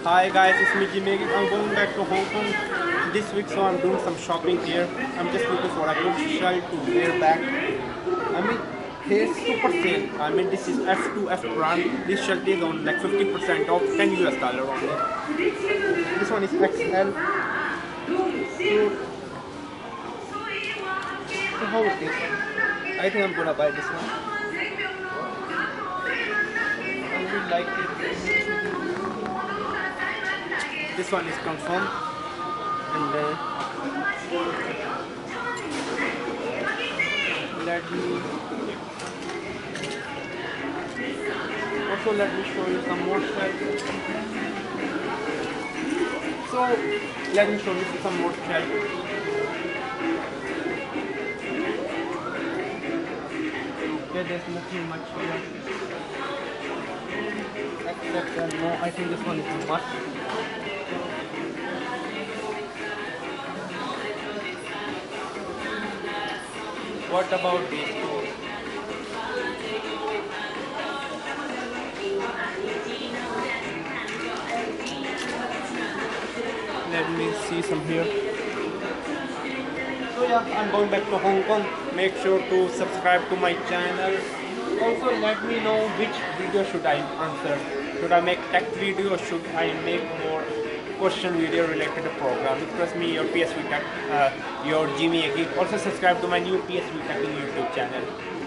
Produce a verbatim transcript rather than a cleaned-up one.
Hi guys, it's me Jimmy. I'm going back to Hong Kong this week, so I'm doing some shopping here. I'm just looking for a good shirt to wear back. I mean, here's super sale. I mean, this is F two F brand. This shirt is on like fifty percent off, ten U S dollar only. This one is X L. So, so how it is? I think I'm gonna buy this one. I really like it. This one is confirmed, and then let me also let me show you some more shirts. So let me show you some more shirts. Okay, there's nothing much here. Except uh, no, I think this one is too much. What about these two? Let me see some here. So yeah, I'm going back to Hong Kong. Make sure to subscribe to my channel. Also let me know which video should I answer. Should I make tech video or should I make more question video related to programming? Trust me, your P S V Tech, uh, your Jimmy Geek. Also subscribe to my new P S V Tech YouTube channel.